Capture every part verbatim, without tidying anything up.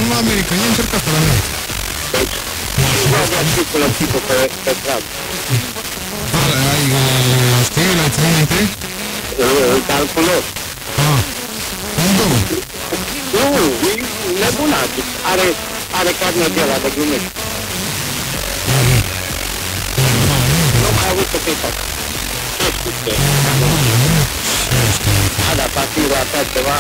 nu la America, i-a încercat pe la noi. Deci, nu avea și cu lăptică pe, pe trag. Ai, știi, l-ai ținut minte? Îl calculez. Ah, un două. Nu, e nebunat. Are, are carne de ăla de glumești. Nu mai avut să fie fac. Ce știu? A, dar pasivul așa ceva...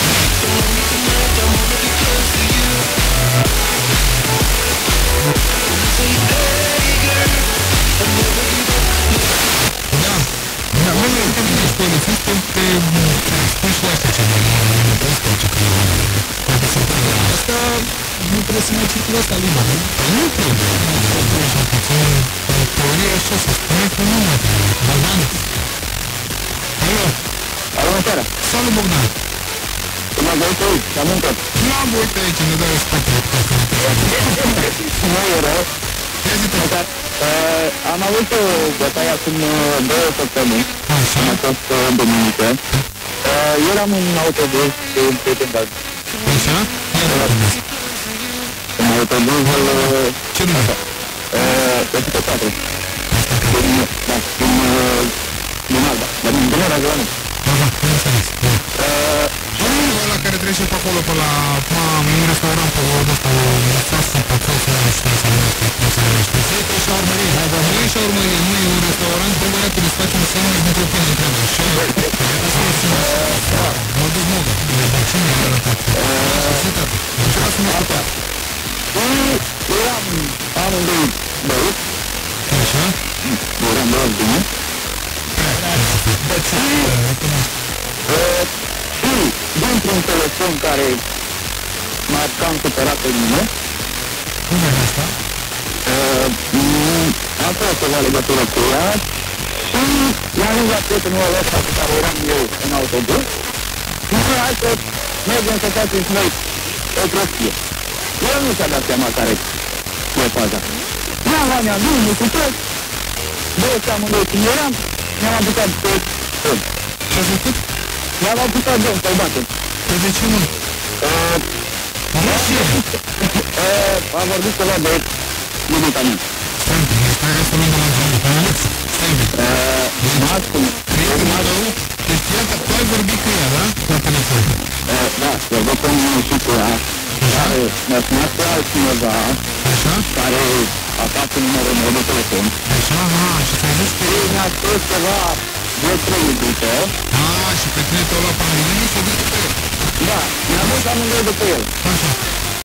Da, da, mă, nu te vedeți polițist, te spui și așa ce mai nu te space că poate să întâmplă. Asta nu trebuie să mai circulă asta liber, nu? Nu trebuie. Așa puțin, în teorie așa se spune că nu mai trebuie. Bogdan? Alo? Alo, în seara. Salut, Bogdan! Cum am văzut aici, am mâncat. Nu am uit aici, ne dau spatele pe acolo. Nu e rău. Ia zi tot. Uh, am avut o bătaie acum două săptămâni. Așa? Am fost uh, duminică. Uh, eram în autobuz cu un prieten de-al Așa? Ia de autobuz. în autobuzul... Uh, Ce nume? uh, unu patru. Din, da, din, uh, din Alba. Dar din Bunăra, de la noi. Aha, nu înțeles. Uh, Nu, ăla care trece pe acolo, pe la... Mamă, e un restaurant pe ăla ăsta, o sasă pe acolo, nu știu să numește, cum se numește. E și urmărie, hai, dar nu e și urmărie, nu e un restaurant, trebuie să să facem sandwich dintr-o până întreabă. Și asta e singur. Mă duc modă. Dar cine e arătat? Așa, tată. Așa să mă arătat. eram amândoi băut. Așa? Eram băut bine. Deci, Și dintr-un telefon care m-a cam supărat pe mine, cum e asta? am fost ceva legătură cu ea și i-am zis la prietenul ăsta cu care eram eu în autobuz și nu, hai să mergem să facem și noi o prostie. El nu și-a dat seama care e faza. Ia, Vania, nu, nu cu tot. Băi, și amândoi cum eram, ne-am apucat pe tot. Ce-a făcut? Ne-am apucat de să-l batem. Păi de ce nu? Nu știu. Am vorbit ceva de iubita mea. Stai, stai, hai să luăm de la început. Alex, stai, M-a spus. prietenul tău, deci iată, tu ai vorbit cu ea, da? La telefon. Da, vorbim și cu ea. Care mi-a sunat pe altcineva Așa? care a dat numărul meu de telefon. Așa, aha, și ți-ai zis că... Și mi-a spus ceva despre iubită. A, și pe tine te-au luat pe amândoi și s-au dus pe el. Da, mi-a dus amândoi după el. Așa.